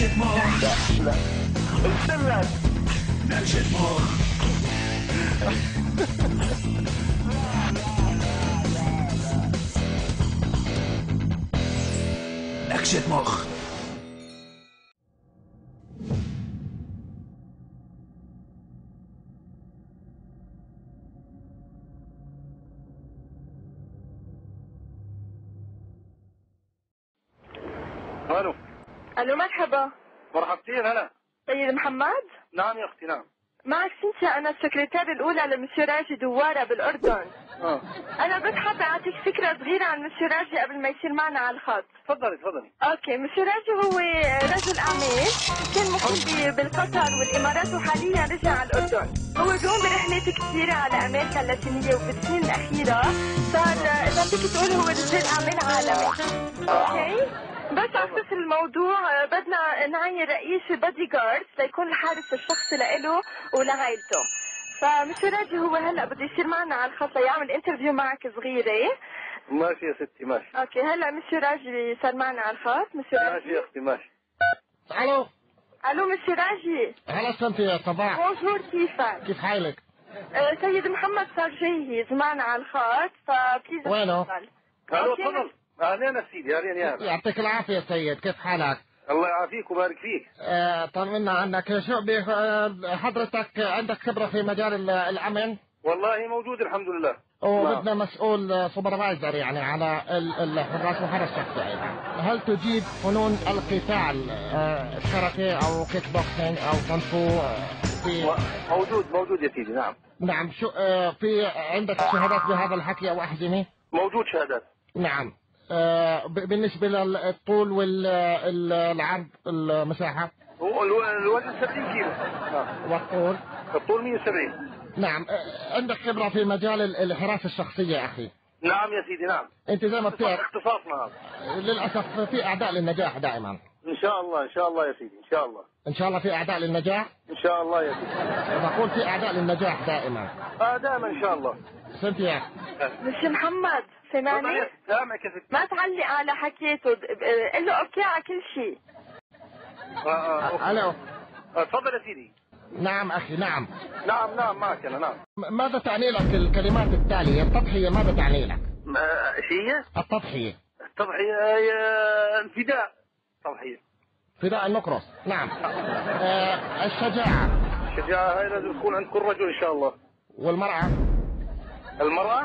نكشة مخ. لا استنى. نكشة مخ. نكشة مخ. الو. الو مرحبا. مرحبتين. هلا سيد محمد. نعم يا اختي. نعم معك سنتيا، انا السكرتير الاولى لمسيو راجي دوارة بالاردن. انا بس حابه اعطيك فكره صغيره عن مسيو راجي قبل ما يصير معنا على الخط. تفضلي تفضلي. اوكي، مسيو راجي هو رجل اعمال، كان مقيم بالقطر والامارات وحاليا رجع على الاردن. هو بيقوم برحلات كثيره على امريكا اللاتينيه، وبالسنين الاخيره صار اذا فيك تقول هو رجال اعمال عالمي. اوكي، بس اختصر الموضوع، بدنا نعين رئيس بادي جارد ليكون الحارس الشخصي لإله ولعائلته. فمسيو راجي هو هلا بده يصير معنا على الخط ليعمل انترفيو معك صغيره. ماشي يا ستي ماشي. اوكي، هلا مسيو راجي صار معنا على الخط. مسيو راجي. ماشي يا اختي ماشي. الو. الو مسيو راجي. هلا سنتي يا صباح. بونجور، كيفك؟ كيف حالك؟ سيد محمد صار جاهز معنا على الخط، فبليز. وينه؟ الو تفضل. اهلين يا سيدي. اهلين يا هلا. يعطيك العافية يا سيد، كيف حالك؟ الله يعافيك ويبارك فيك. طمنا عنك. شو حضرتك عندك خبرة في مجال الأمن؟ والله موجود الحمد لله. وبدنا مسؤول سوبرفايزر يعني على الحراس وحرس الشخصي أيضا. هل تجيد فنون القتال، كاراتيه أو كيك بوكسينج أو كونفو؟ موجود يا سيدي. نعم نعم. شو في عندك شهادات بهذا الحكي أو أحزمة؟ موجود شهادات. نعم. بالنسبة للطول والعرض المساحة؟ الوزن 70 كيلو. والطول؟ الطول 170. نعم. عندك خبرة في مجال الحراسة الشخصية يا أخي؟ نعم يا سيدي. نعم أنت زي ما بتعرف اختصاصنا هذا. للأسف في أعداء للنجاح دائما. ان شاء الله ان شاء الله يا سيدي. ان شاء الله. إن شاء الله في أعداء للنجاح؟ ان شاء الله يا سيدي. بقول في أعداء للنجاح دائما. دائما ان شاء الله. فهمت يا أخي؟ مسيو محمد سامعني؟ سامعك يا ستي. ما تعلق على حكيته، قل له اوكي على كل شيء. ألو. تفضل يا سيدي. نعم أخي. نعم نعم معك أنا. نعم. ماذا تعني لك الكلمات التالية؟ التضحية ماذا تعني لك؟ ايش هي؟ التضحية. التضحية هي الفداء. تضحية فداء النقرس. نعم. الشجاعة. الشجاعة هاي لازم تكون عند كل رجل إن شاء الله. والمرأة؟ المرأة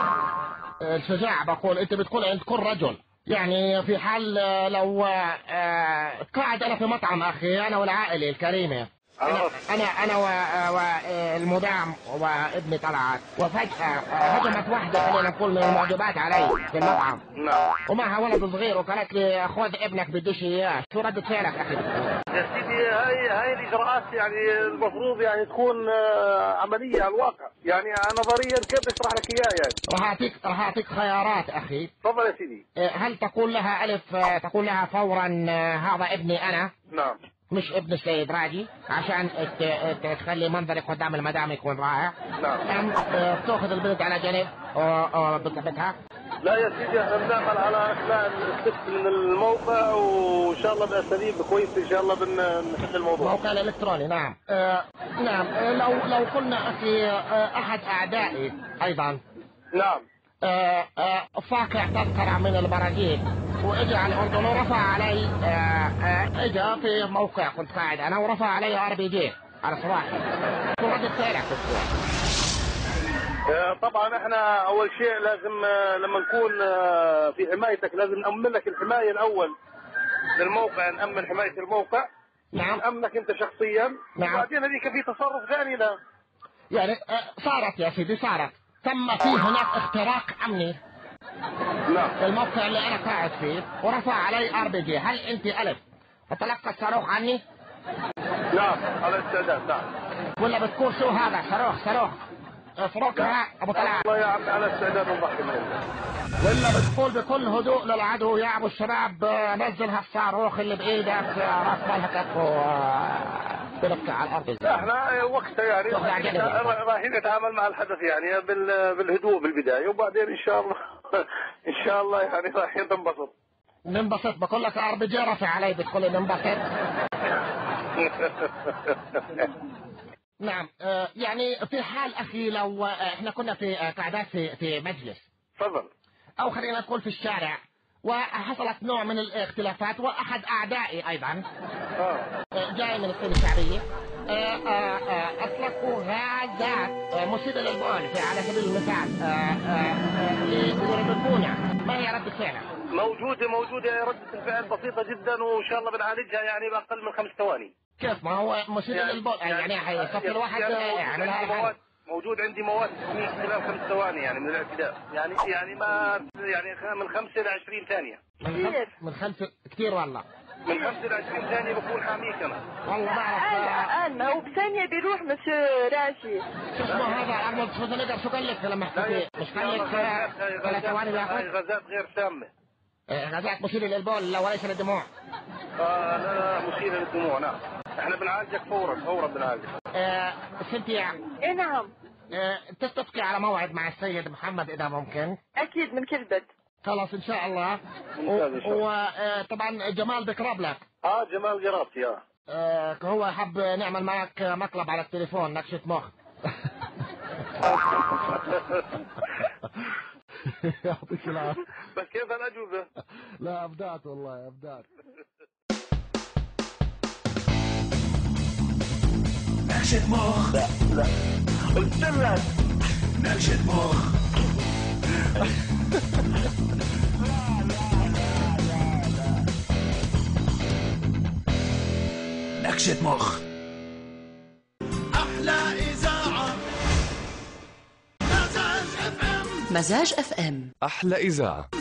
الشجاعة بقول أنت بتكون عند كل رجل، يعني في حال لو قاعد أنا في مطعم أخي أنا والعائلة الكريمة، أنا والمدام وابني طلعت، وفجأة هجمت واحدة خلينا نقول من المعجبات علي في المطعم. نعم. ومعها ولد صغير وقالت لي خذ ابنك بديش إياه، شو ردة فعلك أخي؟ يا سيدي هاي الإجراءات يعني المفروض يعني تكون عملية على الواقع، يعني نظريا كيف بشرح لك إياه يعني. راح أعطيك خيارات أخي. تفضل يا سيدي. هل تقول لها ألف تقول لها فورا هذا ابني أنا؟ نعم. مش ابن السيد راجي عشان تخلي منظرك قدام المدام يكون رائع. نعم. بتاخذ البنت على جنب بتثبتها. لا يا سيدي احنا بنعمل على اخلاء الست من الموقع، وان شاء الله باساليب كويسه ان شاء الله بنحل الموضوع. موقع الالكتروني. نعم. نعم. لو قلنا اخي احد اعدائي ايضا. نعم. فاقع تذكرة من البراجيل واجى على الاردن ورفع علي، اجى في موقع كنت قاعد انا ورفع علي RPG على صباحي. شو ردة فعلك بالصورة؟ طبعا احنا اول شيء لازم لما نكون في حمايتك لازم نأمن لك الحماية الاول للموقع، نأمن حماية الموقع. نعم. نأمنك انت شخصيا. نعم. وبعدين هذيك في تصرف ثاني لا يعني صارت يا سيدي صارت تم في هناك اختراق امني. نعم. الموقع اللي انا قاعد فيه ورفع علي RPG. هل انت الف تتلقى الصاروخ عني؟ نعم على استعداد. نعم. ولا بتكون شو هذا صاروخ صاروخها ابو طلال؟ والله يا عمي على استعداد نضحي منه. ولا بتقول بكل هدوء للعدو يا ابو الشباب نزل هالصاروخ اللي بايدك راس مالك تركع على الارض؟ احنا وقتها يعني رايحين نتعامل مع الحدث يعني بالهدوء بالبدايه، وبعدين ان شاء الله ان شاء الله يعني رايحين ننبسط. ننبسط، بقول لك RBG رفع علي بتقول ننبسط. نعم. يعني في حال أخي لو احنا كنا في قعدات في مجلس، تفضل، أو خلينا نقول في الشارع، وحصلت نوع من الاختلافات، وأحد أعدائي أيضا جاي من الصين الشعبية أطلقوا غازات مسيلة للبول على سبيل المثال ليرددونا، ما هي رد الفعل؟ موجودة ردة الفعل بسيطة جدا، وإن شاء الله بنعالجها يعني بأقل من 5 ثواني. كيف؟ ما هو مسيلة للبول يعني حيصف الواحد يعملها. موجود عندي مواد تحميك خلال 5 ثواني يعني من الاعتداء، يعني ما يعني من 5 إلى 20 ثانية. من 5 كثير والله. من 5 إلى 20 ثانية بكون حاميك أنا. والله ما أعرف. ما هو بثانية بيروح مسيو راشد. شو اسمه هذا أرنولد شوارزنيجر شو قال لك لما حكيت؟ مش قال لك 3 ثواني بياخذ؟ غازات غير سامة. غازات مثيرة للبول وليس للدموع. لا مثيرة للدموع. نعم. احنا بنعالجك فورا بنعالجك. سنتيا. ايه نعم. تتفقي على موعد مع السيد محمد إذا ممكن؟ أكيد من كل بد. خلاص إن شاء الله. وطبعا جمال بقرب لك. جمال قرابتي. هو حب نعمل معك مقلب على التليفون، نكشة مخ. يعطيك العافية. بس كيف الأجوبة؟ لا أبدعت والله أبدعت. نكشة مخ. لا قلت لك نكشة مخ. نكشة مخ. أحلى إذاعة مزاج FM. أحلى إذاعة.